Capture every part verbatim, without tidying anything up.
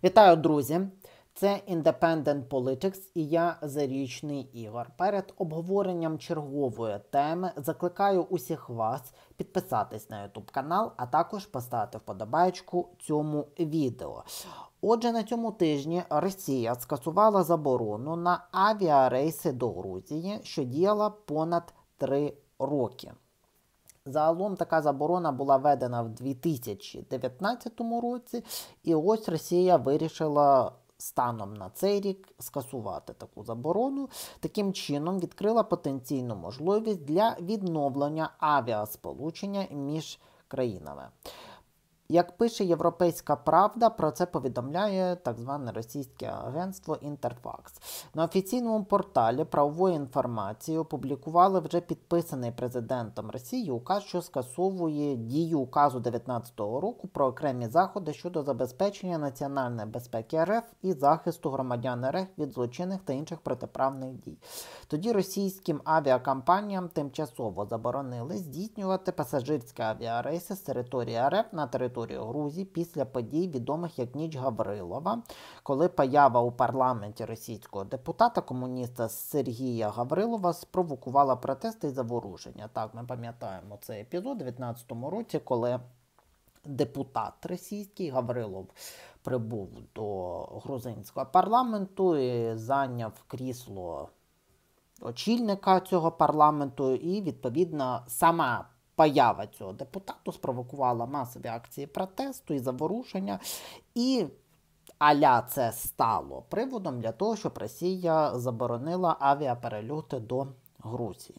Вітаю, друзі! Це Independent Politics і я Зарічний Ігор. Перед обговоренням чергової теми закликаю усіх вас підписатись на YouTube канал, а також поставити вподобайку цьому відео. Отже, на цьому тижні Росія скасувала заборону на авіарейси до Грузії, що діяла понад три роки. Загалом така заборона була введена в дві тисячі дев'ятнадцятому році, і ось Росія вирішила станом на цей рік скасувати таку заборону. Таким чином відкрила потенційну можливість для відновлення авіасполучення між країнами. Як пише Європейська Правда, про це повідомляє так зване російське агентство Інтерфакс. На офіційному порталі правової інформації опублікували вже підписаний президентом Росії указ, що скасовує дію указу дев'ятнадцятого року про окремі заходи щодо забезпечення національної безпеки РФ і захисту громадян РФ від злочинних та інших протиправних дій. Тоді російським авіакомпаніям тимчасово заборонили здійснювати пасажирські авіарейси з території РФ на територію Грузії після подій, відомих як Ніч Гаврилова, коли поява у парламенті російського депутата-комуніста Сергія Гаврилова спровокувала протести і заворушення. Так, ми пам'ятаємо цей епізод у дев'ятнадцятому році, коли депутат російський Гаврилов прибув до грузинського парламенту і зайняв крісло очільника цього парламенту, і, відповідно, сама поява цього депутату спровокувала масові акції протесту і заворушення, і а-ля це стало приводом для того, щоб Росія заборонила авіаперельоти до Грузії.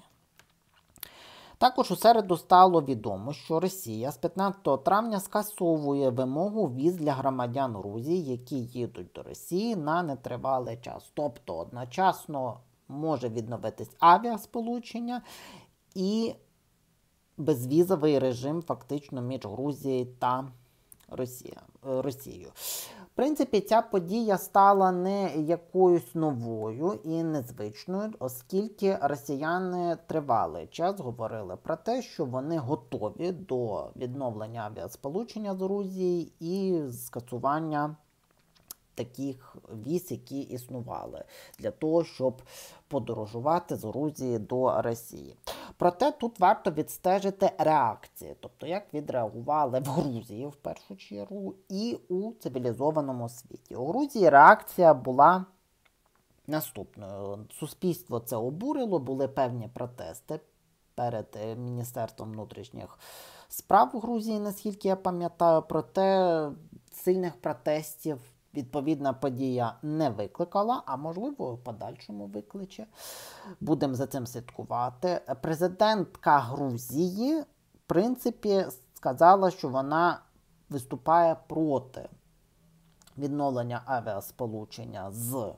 Також у середу стало відомо, що Росія з п'ятнадцятого травня скасовує вимогу віз для громадян Грузії, які їдуть до Росії на нетривалий час. Тобто одночасно може відновитись авіасполучення і безвізовий режим фактично між Грузією та Росія, Росією. В принципі, ця подія стала не якоюсь новою і незвичною, оскільки росіяни тривалий час говорили про те, що вони готові до відновлення авіасполучення з Грузією і скасування таких віз, які існували, для того, щоб подорожувати з Грузії до Росії. Проте тут варто відстежити реакції, тобто як відреагували в Грузії в першу чергу і у цивілізованому світі. У Грузії реакція була наступною. Суспільство це обурило, були певні протести перед Міністерством внутрішніх справ в Грузії, наскільки я пам'ятаю, проте сильних протестів відповідна подія не викликала, а можливо в подальшому викличе. Будемо за цим слідкувати. Президентка Грузії, в принципі, сказала, що вона виступає проти відновлення авіасполучення з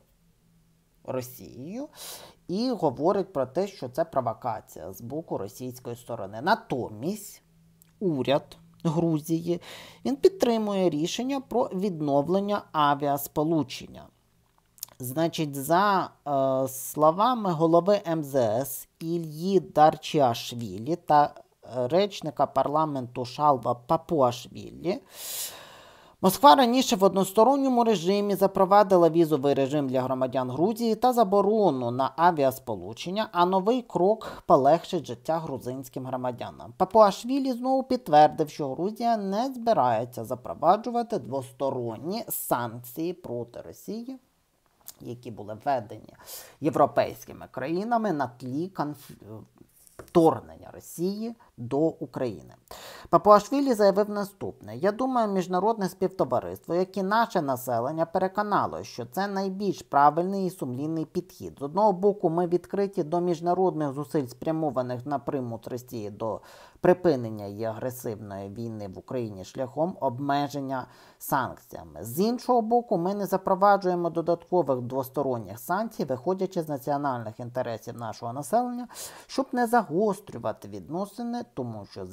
Росією і говорить про те, що це провокація з боку російської сторони. Натомість уряд Грузії, він підтримує рішення про відновлення авіасполучення. Значить, за е, словами голови ем зе ес Ільї Дарчіашвілі та речника парламенту Шалва Папуашвілі, Москва раніше в односторонньому режимі запровадила візовий режим для громадян Грузії та заборону на авіасполучення, а новий крок полегшить життя грузинським громадянам. Папуашвілі знову підтвердив, що Грузія не збирається запроваджувати двосторонні санкції проти Росії, які були введені європейськими країнами на тлі конфлікту. Вторгнення Росії до України. Папуашвілі заявив наступне: «Я думаю, міжнародне співтовариство, як і наше населення, переконало, що це найбільш правильний і сумлінний підхід. З одного боку, ми відкриті до міжнародних зусиль, спрямованих на примус Росії до припинення її агресивної війни в Україні шляхом обмеження санкціями. З іншого боку, ми не запроваджуємо додаткових двосторонніх санкцій, виходячи з національних інтересів нашого населення, щоб не загострювати відносини, тому що, звісно,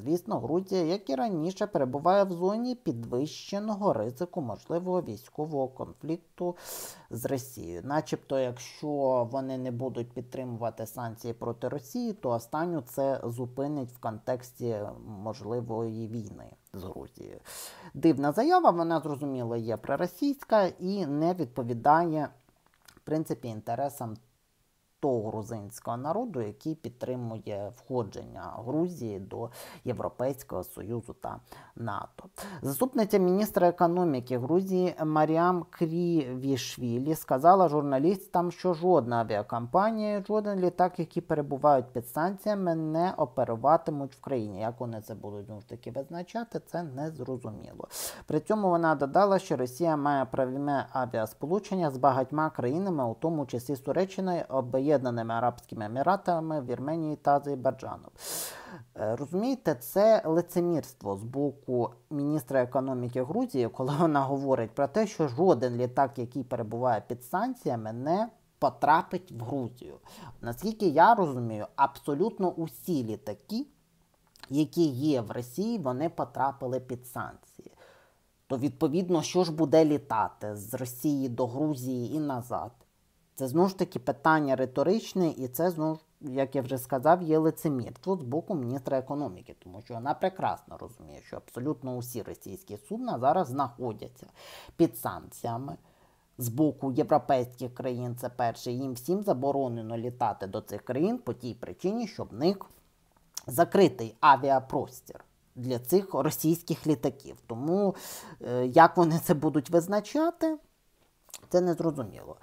Грузія, як і раніше, перебуває в зоні підвищеного ризику можливого військового конфлікту з Росією. Начебто, якщо вони не будуть підтримувати санкції проти Росії, то останню це зупинить в контексті можливої війни з Грузією. Дивна заява, вона, зрозуміло, є проросійська і не відповідає, в принципі, інтересам того грузинського народу, який підтримує входження Грузії до Європейського Союзу та НАТО. Заступниця міністра економіки Грузії Маріам Крівішвілі сказала журналістам, що жодна авіакомпанія, жоден літак, які перебувають під санкціями, не оперуватимуть в країні. Як вони це будуть, знову ж таки, визначати, це не зрозуміло. При цьому вона додала, що Росія має пряме авіасполучення з багатьма країнами, у тому числі з Туреччиною, Об'єднаними Арабськими Еміратами, Вірменією та Азербайджаном. Розумієте, це лицемірство з боку міністра економіки Грузії, коли вона говорить про те, що жоден літак, який перебуває під санкціями, не потрапить в Грузію. Наскільки я розумію, абсолютно усі літаки, які є в Росії, вони потрапили під санкції. То, відповідно, що ж буде літати з Росії до Грузії і назад? Це, знову ж таки, питання риторичне, і це, знову ж, як я вже сказав, є лицемірство з боку міністра економіки, тому що вона прекрасно розуміє, що абсолютно усі російські судна зараз знаходяться під санкціями з боку європейських країн, це перше, їм всім заборонено літати до цих країн по тій причині, що в них закритий авіапростір для цих російських літаків. Тому, як вони це будуть визначати, це не зрозуміло.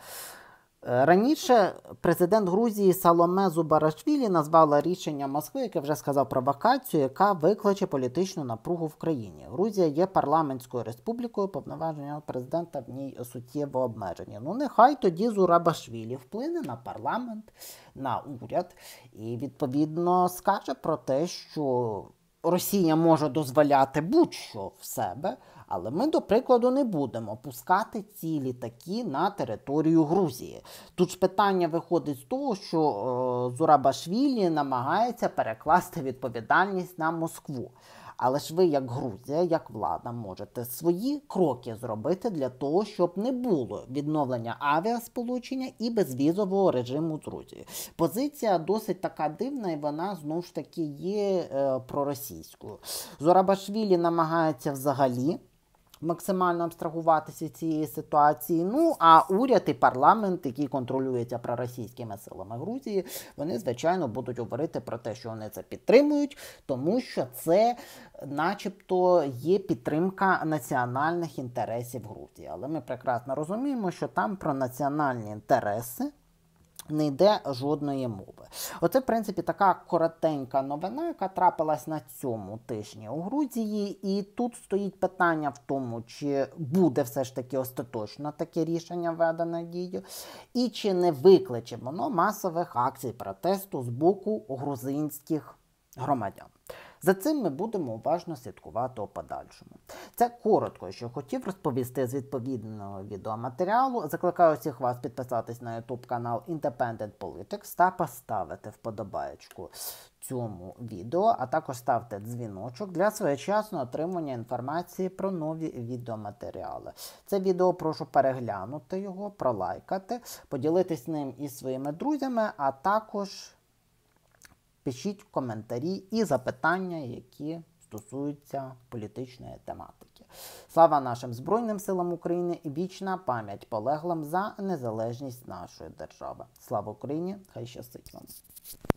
Раніше президент Грузії Саломе Зубарашвілі назвала рішення Москви, яке вже сказав, провокацію, яка викличе політичну напругу в країні. Грузія є парламентською республікою, повноваження президента в ній суттєво обмежені. Ну, нехай тоді Зурабашвілі вплине на парламент, на уряд і, відповідно, скаже про те, що Росія може дозволяти будь-що в себе, але ми, до прикладу, не будемо пускати ці літаки на територію Грузії. Тут ж питання виходить з того, що е, Зурабашвілі намагається перекласти відповідальність на Москву. Але ж ви, як Грузія, як влада, можете свої кроки зробити для того, щоб не було відновлення авіасполучення і безвізового режиму з Грузією. Позиція досить така дивна, і вона, знову ж таки, є е, проросійською. Зурабашвілі намагається взагалі максимально абстрагуватися від цієї ситуації. Ну, а уряд і парламент, які контролюються проросійськими силами Грузії, вони, звичайно, будуть говорити про те, що вони це підтримують, тому що це начебто є підтримка національних інтересів Грузії. Але ми прекрасно розуміємо, що там про національні інтереси не йде жодної мови. Оце, в принципі, така коротенька новина, яка трапилась на цьому тижні у Грузії. І тут стоїть питання в тому, чи буде все ж таки остаточно таке рішення введено в дію, і чи не викличе воно масових акцій протесту з боку грузинських громадян. За цим ми будемо уважно слідкувати у подальшому. Це коротко, що хотів розповісти з відповідного відеоматеріалу. Закликаю всіх вас підписатись на ютуб канал Independent Politics та поставити вподобаєчку цьому відео, а також ставте дзвіночок для своєчасного отримання інформації про нові відеоматеріали. Це відео прошу переглянути його, пролайкати, поділитись ним із своїми друзями, а також пишіть коментарі і запитання, які стосуються політичної тематики. Слава нашим Збройним силам України і вічна пам'ять полеглим за незалежність нашої держави. Слава Україні! Хай щастить вам!